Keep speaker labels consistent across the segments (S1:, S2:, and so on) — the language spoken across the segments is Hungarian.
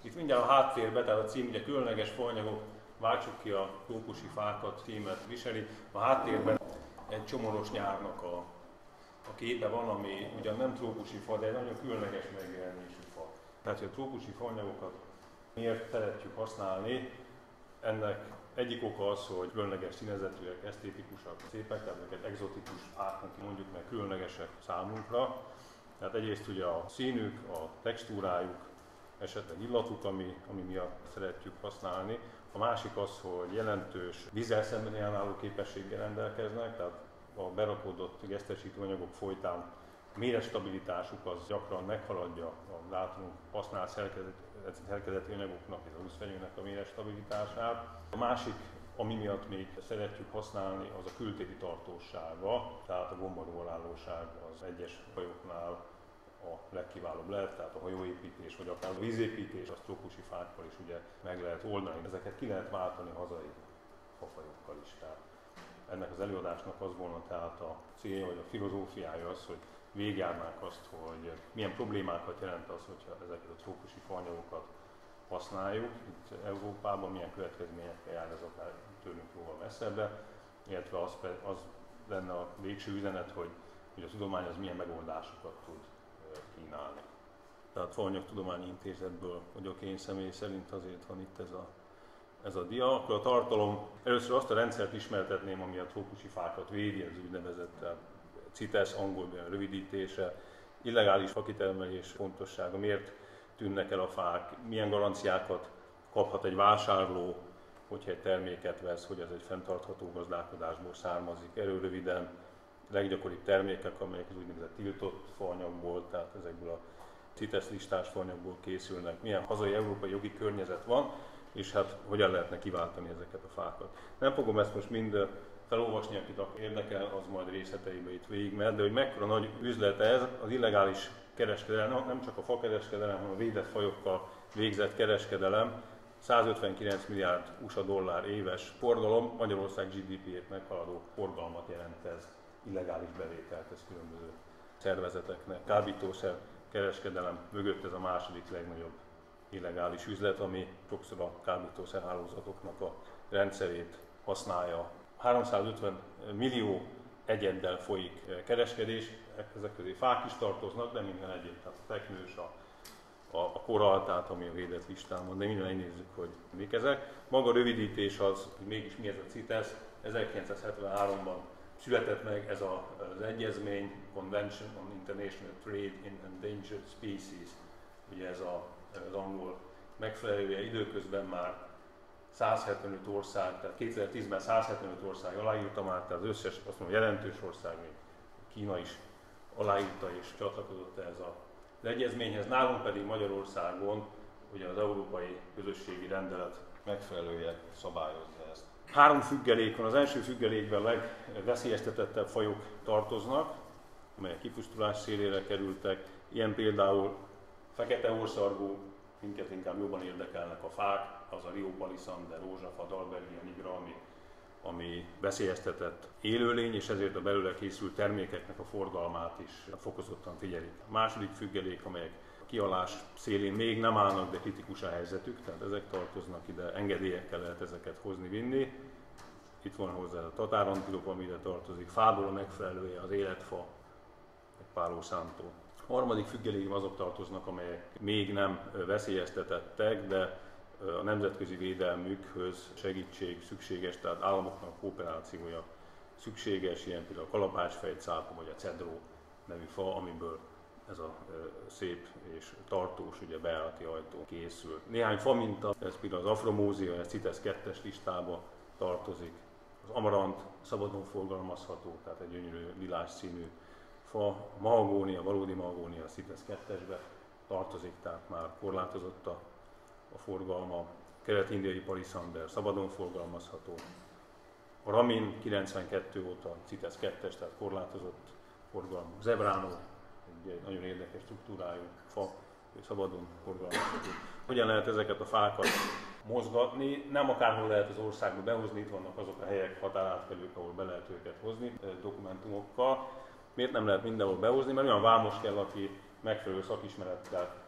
S1: Itt mindjárt a háttérben, tehát a cím ugye különleges faanyagok, váltsuk ki a trópusi fákat címet viseli. A háttérben egy csomoros nyárnak a képe van, ami ugyan nem trópusi fa, de egy nagyon különleges megjelenésű fa. Tehát, hogy a trópusi faanyagokat miért szeretjük használni, ennek egyik oka az, hogy különleges színezetűek, esztétikusak, szépek, tehát ezeket egzotikus fáknak mondjuk meg különlegesek számunkra. Tehát egyrészt ugye a színük, a textúrájuk, esetleg illatuk, ami miatt szeretjük használni. A másik az, hogy jelentős vízzel szembeni ellenálló képességgel rendelkeznek, tehát a berakódott gesztesítő anyagok folytán a méretstabilitásuk az gyakran meghaladja az általunk használt szerkezeti anyagoknak és a húszfenyőnek a méretstabilitását. A másik, ami miatt még szeretjük használni, az a kültéri tartósága, tehát a gombarovalállóság az egyes fajoknál a legkiválóbb lehet, tehát a hajóépítés vagy akár a vízépítés, az trópusi fákkal is ugye meg lehet oldani. Ezeket ki lehet váltani hazai fafajokkal is. Tehát ennek az előadásnak az volna tehát a célja, vagy a filozófiája az, hogy végigjárnánk azt, hogy milyen problémákat jelent az, hogyha ezeket a trópusi faanyagokat használjuk itt Európában, milyen következményekkel jár ez akár tőlünk jóval messzebbre, illetve az lenne a végső üzenet, hogy a tudomány az milyen megoldásokat tud kínálni. Tehát Faanyagtudományi Intézetből vagyok én személy szerint, azért van itt ez a dia. Akkor a tartalom, először azt a rendszert ismertetném, ami a trópusi fákat védi, ez úgynevezett CITES, angolban a rövidítése, illegális fakitermelés fontossága, miért tűnnek el a fák, milyen garanciákat kaphat egy vásárló, hogyha egy terméket vesz, hogy ez egy fenntartható gazdálkodásból származik. Erről röviden leggyakoribb termékek, amelyek az úgynevezett tiltott faanyagból, tehát ezekből a CITES listás faanyagból készülnek, milyen hazai európai jogi környezet van, és hát hogyan lehetne kiváltani ezeket a fákat. Nem fogom ezt most mind felolvasni, akit érdekel, az majd részleteibe itt végigmehet, de hogy mekkora nagy üzlet ez, az illegális kereskedelem, nem csak a fakereskedelem, hanem a védett fajokkal végzett kereskedelem, 159 milliárd USA dollár éves forgalom, Magyarország GDP-ét meghaladó forgalmat jelent ez, illegális bevételt ez különböző szervezeteknek. Kábítószer kereskedelem mögött ez a második legnagyobb illegális üzlet, ami sokszor a kábítószer hálózatoknak a rendszerét használja. 350 millió egyeddel folyik kereskedés, ezek közé fák is tartoznak, de minden egyéb, tehát a teknős, a korall, tehát ami a védett listán van, de minden nézzük, hogy mik ezek. Maga a rövidítés az, hogy mégis mi ez a CITES, 1973-ban született meg ez az egyezmény, Convention on International Trade in Endangered Species, ugye ez az angol megfelelője, időközben már 175 ország, tehát 2010-ben 175 ország aláírta már, tehát az összes, azt mondom, jelentős ország, még Kína is aláírta és csatlakozott ez az egyezményhez. Nálunk pedig Magyarországon ugye az Európai Közösségi Rendelet megfelelője szabályozza ezt. 3 függelék van, az első függelékben a legveszélyeztetettebb fajok tartoznak, amelyek kipusztulás szélére kerültek, ilyen például fekete orrszarvú, minket inkább jobban érdekelnek a fák, az a Rio palisander, rózsafa, Dalbergia nigra, ami veszélyeztetett élőlény, és ezért a belőle készült termékeknek a forgalmát is fokozottan figyelik. A második függelék, amelyek kialás szélén még nem állnak, de kritikus a helyzetük, tehát ezek tartoznak ide, engedélyekkel lehet ezeket hozni-vinni. Itt van hozzá a tatárantilop, amire tartozik, fából a megfelelője az életfa, egy pálószántó. A harmadik függelékben azok tartoznak, amelyek még nem veszélyeztetettek, de a nemzetközi védelmükhöz segítség szükséges, tehát államoknak kooperációja szükséges, ilyen például a kalapácsfejtszápa vagy a cedró nevű fa, amiből ez a szép és tartós ugye, beállati ajtó készül. Néhány faminta, ez például az afromózia, ez CITES 2-es listába tartozik. Az amarant szabadon forgalmazható, tehát egy gyönyörű lilás színű fa. A mahagónia, valódi mahagónia a CITES 2-esbe tartozik, tehát már korlátozott a forgalma. A kelet-indiai palisander szabadon forgalmazható. A ramin 92 óta CITES 2-es, tehát korlátozott forgalma. A zebránó, egy nagyon érdekes struktúrájú fa, szabadon forgalmazható. Hogyan lehet ezeket a fákat mozgatni? Nem akárhol lehet az országba behozni, itt vannak azok a helyek, határátkelők, ahol be lehet őket hozni dokumentumokkal. Miért nem lehet mindenhol behozni? Mert olyan vámos kell, aki megfelelő szakismerettel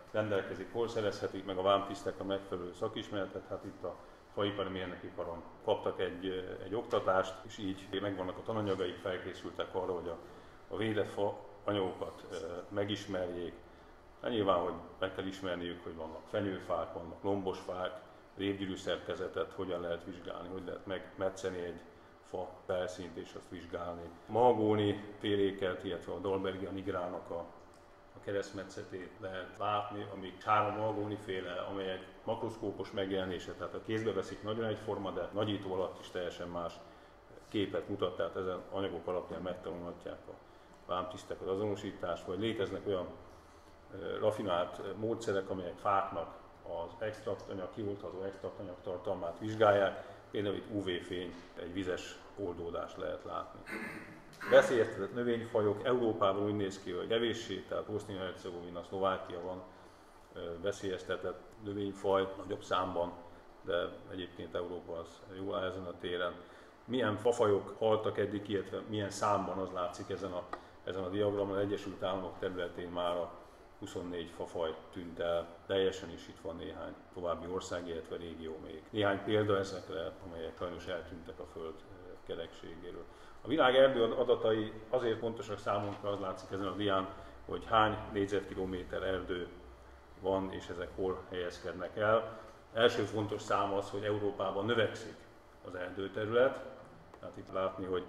S1: rendelkezik, hol szerezhetik meg a vámtisztek a megfelelő szakismeretet. Hát itt a faipari mérnöki karon kaptak egy oktatást, és így megvannak a tananyagaik, felkészültek arra, hogy a védett fa anyagokat megismerjék. Hát nyilván, hogy meg kell ismerniük, hogy vannak fenyőfák, vannak lombos fák, révgyűrű szerkezetet hogyan lehet vizsgálni, hogy lehet megmetszeni egy fa felszínt és azt vizsgálni. Mahagóni féléket, illetve a Dalbergia nigrának a keresztmetszetét lehet látni, amik 3 mahagóni féle, amelyek makroszkópos megjelenése, tehát a kézbe veszik nagyon egyforma, de nagyító alatt is teljesen más képet mutat, tehát ezen anyagok alapján megtanulhatják a vámtisztek az azonosítást, vagy léteznek olyan raffinált módszerek, amelyek fáknak az extraktanyag, kioldható extraktanyag tartalmát vizsgálják, például itt UV-fény, egy vizes oldódást lehet látni. Veszélyeztetett növényfajok Európában úgy néz ki, hogy kevéssé, tehát Bosznia-Hercegovina, Szlovákia van veszélyeztetett növényfaj nagyobb számban, de egyébként Európa az jól áll ezen a téren. Milyen fafajok haltak eddig ki, illetve milyen számban, az látszik ezen a diagramon. Az Egyesült Államok területén már a 24 fafaj tűnt el teljesen, és itt van néhány további ország, illetve régió még. Néhány példa ezekre, amelyek sajnos eltűntek a föld kerekségéről. A világ erdő adatai azért fontosak számunkra, az látszik ezen a dián, hogy hány négyzetkilométer erdő van, és ezek hol helyezkednek el. Első fontos szám az, hogy Európában növekszik az erdőterület. Tehát itt látni, hogy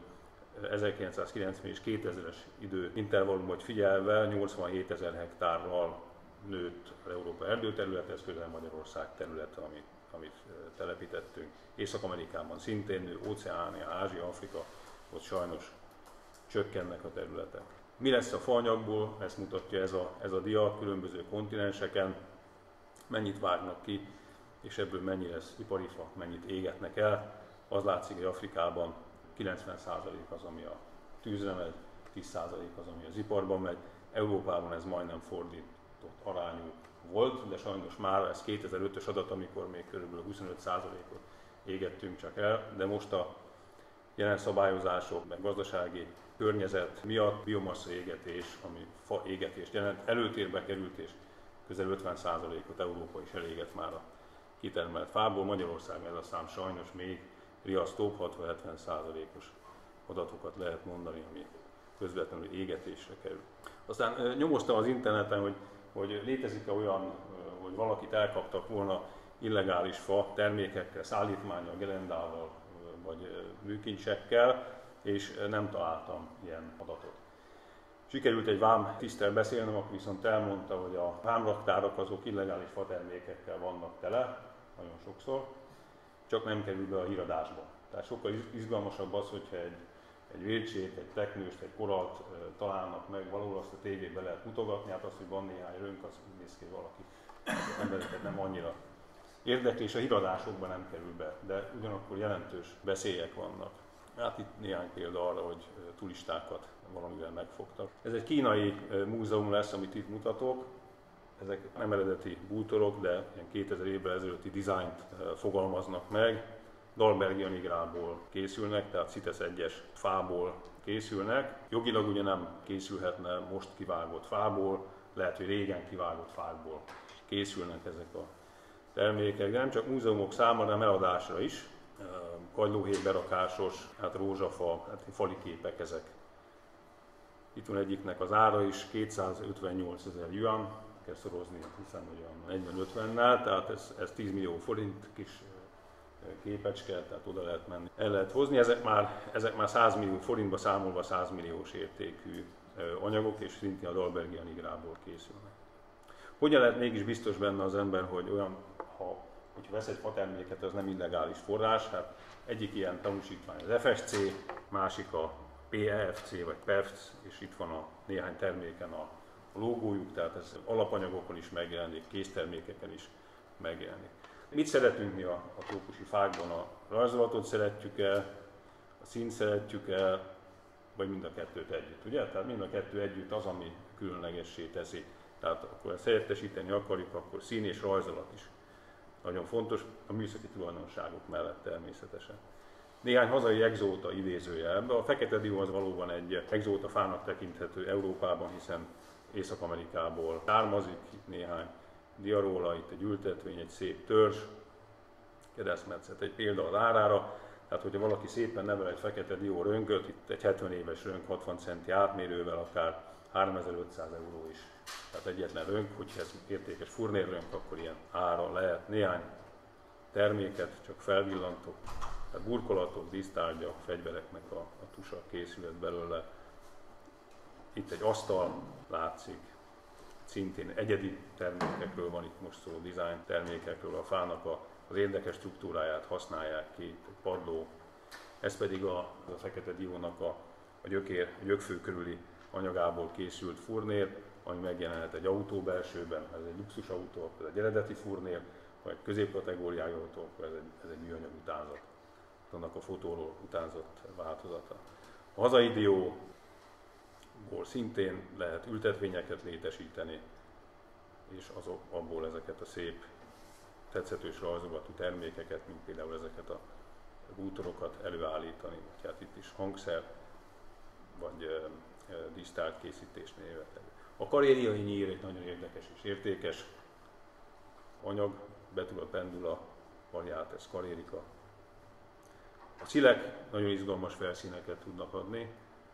S1: 1990 és 2000-es időintervallumot figyelve 87 000 hektárral nőtt az Európa erdőterület, ez közel Magyarország területe, amit telepítettünk. Észak-Amerikában szintén nő, Óceánia, Ázsia, Afrika, ott sajnos csökkennek a területek. Mi lesz a faanyagból? Ezt mutatja ez a dia, különböző kontinenseken, mennyit vágnak ki, és ebből mennyi lesz ipari fa, mennyit égetnek el. Az látszik, hogy Afrikában 90% az, ami a tűzre megy, 10% az, ami az iparban megy. Európában ez majdnem fordított arányú volt, de sajnos már ez 2005-ös adat, amikor még kb. 25%-ot égettünk csak el, de most a jelen szabályozások, meg gazdasági környezet miatt biomassa égetés, ami fa égetést jelent, előtérbe került, és közel 50%-ot Európa is elégett már a kitermelt fából. Magyarországon ez a szám sajnos még riasztóbb, 60-70%-os adatokat lehet mondani, ami közvetlenül égetésre kerül. Aztán nyomoztam az interneten, hogy létezik-e olyan, hogy valakit elkaptak volna illegális fa termékekkel, szállítmánnyal, gerendával vagy műkincsekkel, és nem találtam ilyen adatot. Sikerült egy vámtiszttel beszélnem, aki viszont elmondta, hogy a vámraktárak azok illegális fa termékekkel vannak tele, nagyon sokszor, csak nem kerül be a híradásba. Tehát sokkal izgalmasabb az, hogyha egy vércsét, egy teknőst, egy koralt találnak meg, valahol azt a tévébe lehet mutogatni, hát az, hogy van néhány rönk, az úgy néz ki, hogy valaki az embereket nem annyira érdekli, és a híradásokban nem kerül be, de ugyanakkor jelentős veszélyek vannak. Hát itt néhány példa arra, hogy turistákat valamivel megfogtak. Ez egy kínai múzeum lesz, amit itt mutatok. Ezek nem eredeti bútorok, de ilyen 2000 évvel ezelőtti dizájnt fogalmaznak meg. Dalbergia nigrából készülnek, tehát CITES 1-es fából készülnek. Jogilag ugye nem készülhetne most kivágott fából, lehet, hogy régen kivágott fákból készülnek ezek a termékek, de nem csak múzeumok számára, hanem eladásra is. Kagylóhét berakásos, hát rózsafa, hát fali képek ezek. Itt van egyiknek az ára is, 258 000 yuan, kell szorozni, hiszem, hogy 40-50-nel, tehát ez 10 millió forint kis képecske, tehát oda lehet menni. El lehet hozni, ezek már 100 millió forintba számolva 100 milliós értékű anyagok, és szintén a Dalbergia nigrából készülnek. Hogyan lehet mégis biztos benne az ember, hogy olyan, hogyha vesz egy faterméket, az nem illegális forrás? Hát egyik ilyen tanúsítvány az FSC, másik a PEFC vagy PEFC, és itt van a néhány terméken a logójuk, tehát ez alapanyagokon is megjelenik, késztermékeken is megjelenik. Mit szeretünk mi a trópusi fákban? A rajzolatot szeretjük el, a színt szeretjük el, vagy mind a kettőt együtt, ugye? Tehát mind a kettő együtt az, ami különlegessé teszi. Tehát akkor ezt helyettesíteni akarjuk, akkor szín és rajzolat is nagyon fontos, a műszaki tulajdonságok mellett természetesen. Néhány hazai exóta idézőjelben. A fekete dió az valóban egy exóta fának tekinthető Európában, hiszen Észak-Amerikából származik, itt néhány diaróla, itt egy ültetvény, egy szép törzs, keresztmetszet, egy példa az árára. Tehát, hogyha valaki szépen nevel egy fekete dió röngöt, itt egy 70 éves röng 60 centi átmérővel akár 3500 euró is. Tehát egyetlen röng, hogyha ez értékes furnérröng, akkor ilyen ára lehet. Néhány terméket csak felvillantok, tehát burkolatok, dísztárgyak, fegyvereknek a tusa készület belőle. Itt egy asztal látszik, szintén egyedi termékekről van itt most szó, design termékekről, a fának az érdekes struktúráját használják ki, itt egy padló. Ez pedig a fekete diónak a gyökfő körüli anyagából készült furnér, ami megjelenhet egy autó belsőben, ez egy luxusautó, ez egy eredeti furnér, vagy egy középkategóriájú autó, akkor ez egy műanyag utánzat, annak a fotóról utánzott változata. A hazai dióból szintén lehet ültetvényeket létesíteni, és abból ezeket a szép, tetszetős rajzolatú termékeket, mint például ezeket a bútorokat előállítani. Hát itt is hangszer, vagy dísztárgy készítésnél jöhet. A karériai nyír egy nagyon érdekes és értékes anyag, betula, pendula, variált, ez karérika. A szilek nagyon izgalmas felszíneket tudnak adni.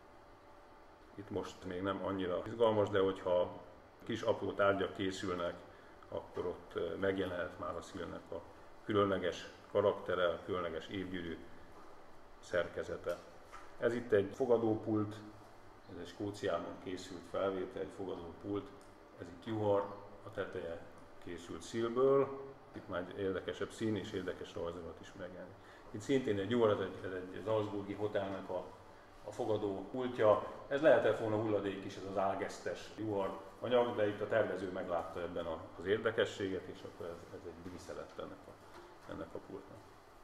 S1: Itt most még nem annyira izgalmas, de hogyha kis apró tárgyak készülnek, akkor ott megjelenhet már a szilnek a különleges karaktere, a különleges évgyűrű szerkezete. Ez itt egy fogadópult, ez egy Skóciában készült felvétel, egy fogadópult, ez itt juhar, a teteje készült szilből, itt már egy érdekesebb szín és érdekes rajzolat is megjelenik. Itt szintén egy juhar, ez egy Salzburgi hotelnek a fogadó pultja. Ez lehetett volna hulladék is, ez az ágesztes juhar anyag, de itt a tervező meglátta ebben az érdekességet, és akkor ez egy dísze lett ennek a pultnak.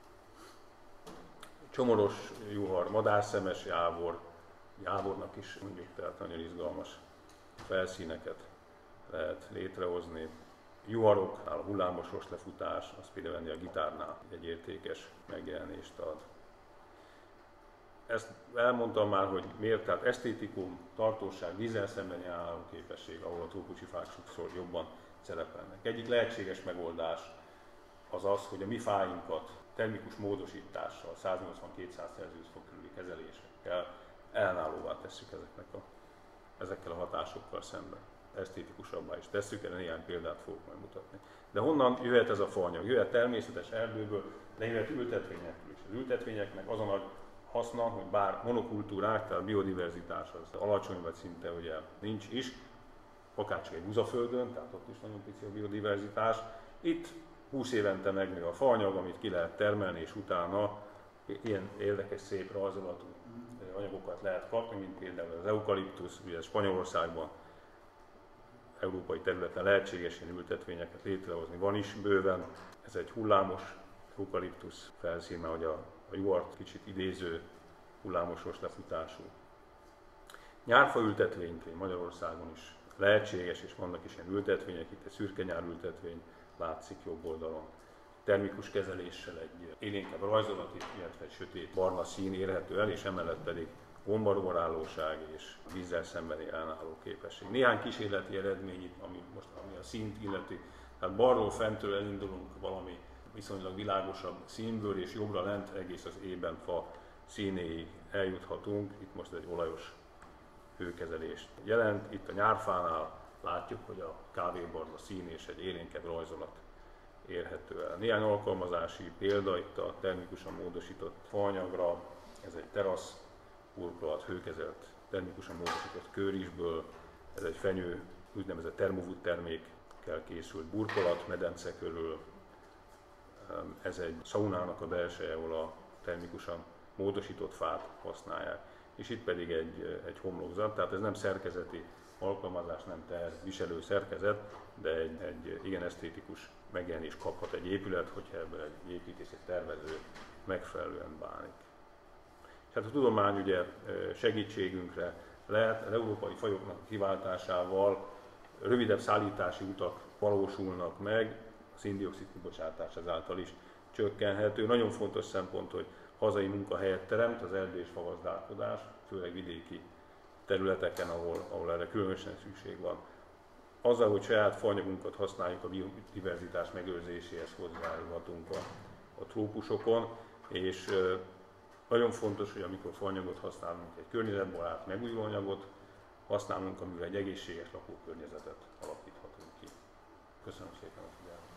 S1: Csomoros juhar, madárszemes jávornak is mondjuk, tehát nagyon izgalmas felszíneket lehet létrehozni. Juharoknál a hullámos roslefutás, az például a gitárnál egy értékes megjelenést ad. Ezt elmondtam már, hogy miért, tehát esztétikum, tartóság, vízzel szembeni ellenálló képesség, ahol a trópusi fák sokszor jobban szerepelnek. Egyik lehetséges megoldás az az, hogy a mi fáinkat termikus módosítással, 180-200 Celsius fok körüli kezelésekkel ellenállóvá tesszük ezekkel a hatásokkal szemben. Esztétikusabbá is tesszük, erre néhány példát fogok majd mutatni. De honnan jöhet ez a faanyag? Jöhet természetes erdőből, de jöhet ültetvényekből is. Az ültetvényeknek az a nagy haszna, hogy bár monokultúrák, tehát a biodiverzitás az alacsony, vagy szinte ugye nincs is, akár csak egy buzaföldön, tehát ott is nagyon pici a biodiverzitás. Itt 20 évente megnő a faanyag, amit ki lehet termelni, és utána ilyen érdekes, szép rajzolatú anyagokat lehet kapni, mint például az eukaliptusz, ugye Spanyolországban, európai területen lehetséges ilyen ültetvényeket létrehozni van is bőven. Ez egy hullámos eukaliptusz felszín, mert hogy a juhart kicsit idéző, hullámosos lefutású. Nyárfa ültetvényként Magyarországon is lehetséges, és vannak is ilyen ültetvények, itt egy szürke nyárültetvény látszik jobb oldalon. Termikus kezeléssel egy élénkebb rajzolat, illetve egy sötét barna szín érhető el, és emellett pedig gombarovarállóság és vízzel szembeni ellenálló képesség. Néhány kísérleti eredmény, ami a színt illeti, tehát balról fentről elindulunk valami viszonylag világosabb színből, és jobbra lent egész az ében fa színéig eljuthatunk. Itt most egy olajos hőkezelést jelent. Itt a nyárfánál látjuk, hogy a kávébarna szín és egy élénkebb rajzolat érhető el. Néhány alkalmazási példa itt a termikusan módosított faanyagra, ez egy terasz burkolat, hőkezelt, termikusan módosított kőrizsből, ez egy fenyő, úgynevezett termovút termékkel készült burkolat, medence körül, ez egy szaunának a belseje, ahol a termikusan módosított fát használják. És itt pedig egy homlokzat, tehát ez nem szerkezeti alkalmazás, nem terviselő szerkezet, de egy igen esztétikus megjelenés kaphat egy épület, hogyha ebből egy építészet tervező megfelelően bánik. Hát a tudomány ugye segítségünkre lehet, az európai fajoknak a kiváltásával rövidebb szállítási utak valósulnak meg, a szén-dioxid kibocsátás ezáltal is csökkenhető. Nagyon fontos szempont, hogy hazai munkahelyet teremt az erdő- és fagazdálkodás, főleg vidéki területeken, ahol erre különösen szükség van. azzal, hogy saját faanyagunkat használjuk, a biodiverzitás megőrzéséhez hozzájárulhatunk a trópusokon, és nagyon fontos, hogy amikor faanyagot használunk, egy környezetbarát megújuló anyagot használunk, amivel egy egészséges lakókörnyezetet alakíthatunk ki. Köszönöm szépen a figyelmet!